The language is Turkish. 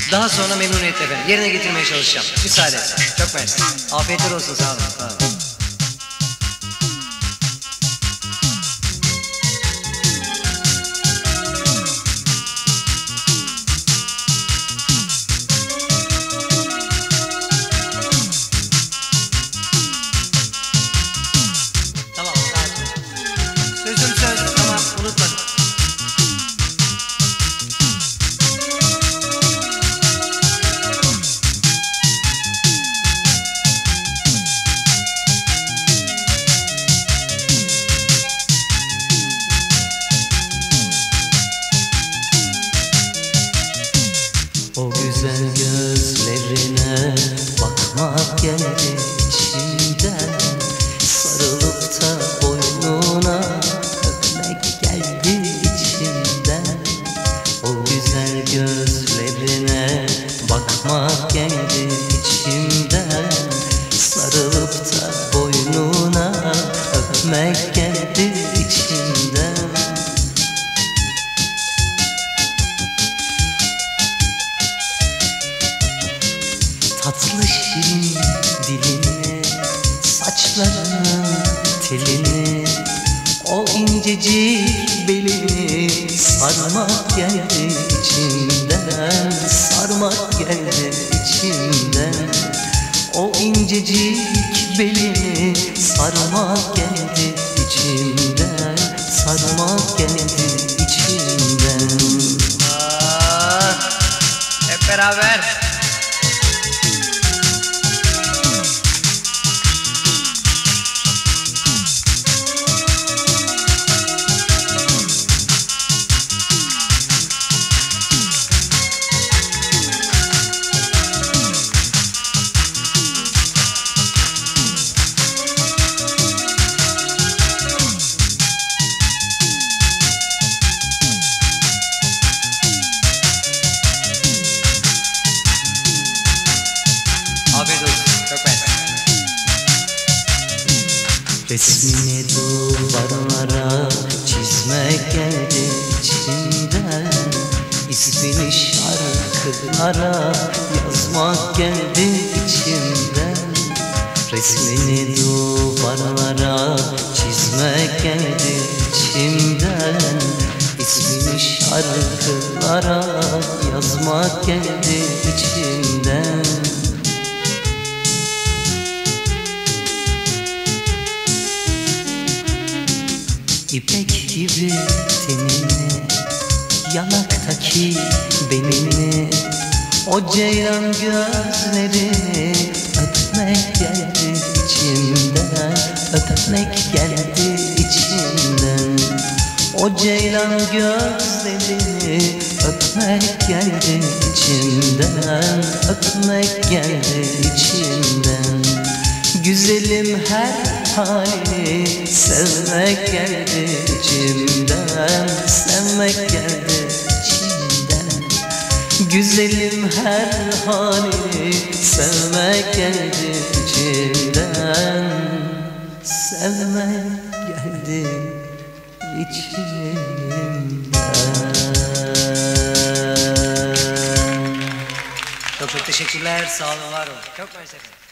Daha sonra memnuniyetle efendim yerine getirmeye çalışacağım. Müsaade. Çok mersi. Afiyetler olsun, sağ olun. Sağ olun. Sözüm söz, tamam, unutmadım. O güzel gözlerine bakmak geldi içimden, sarılıp da boynuna öpmek geldi içimden. O güzel gözlerine bakmak geldi içimden, sarılıp da boynuna öpmek geldi içimden. Tatlı şirin dilini, saçlarının telini, o incecik belini sarmak geldi içimden, sarmak geldi içimden. O incecik belini sarmak geldi içimden, sarmak geldi içimden. Hep beraber. Afiyet olsun. Çok mersi. Resmini duvarlara çizmek geldi içimden, İsmini şarkılara yazmak geldi içimden. Resmini duvarlara çizmek geldi içimden, İsmini şarkılara yazmak geldi içimden. İpek gibi tenini, yanaktaki benini, o ceylan gözlerini öpmek geldi içimden, öpmek geldi içimden. O ceylan gözlerini öpmek geldi içimden, öpmek geldi içimden. Güzelim her halini sevmek geldi içimden, sevmek geldi içimden. Güzelim her halini sevmek geldi içimden, sevmek geldi içimden. Çok teşekkürler, sağ olun, var olun. Çok mersi efendim.